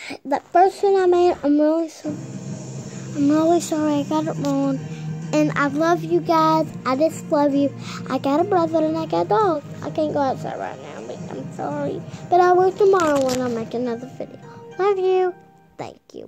The first one I made, I'm really sorry I got it wrong. And I love you guys. I just love you. I got a brother and I got a dog. I can't go outside right now, but I'm sorry. But I will tomorrow when I make another video. Love you. Thank you.